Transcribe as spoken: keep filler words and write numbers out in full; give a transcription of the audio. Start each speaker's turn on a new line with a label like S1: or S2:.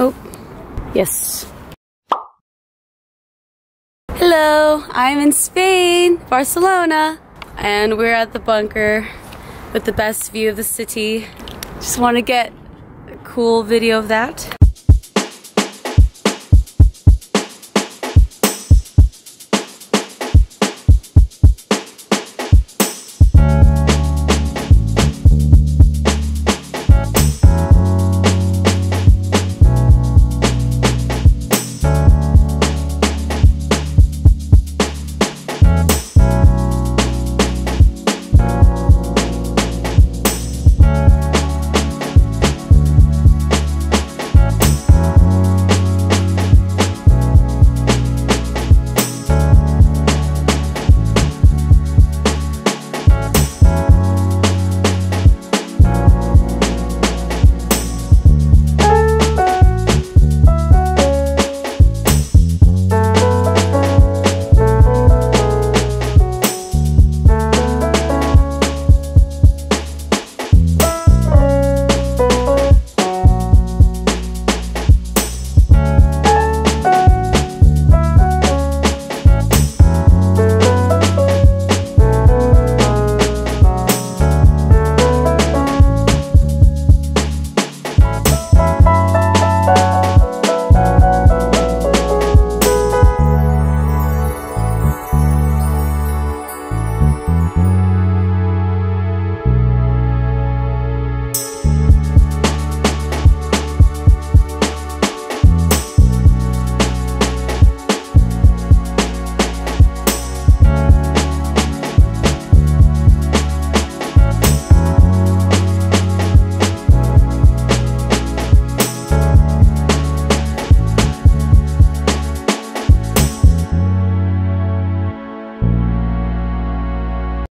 S1: Oh, yes. Hello, I'm in Spain, Barcelona, and we're at the bunker with the best view of the city. Just want to get a cool video of that.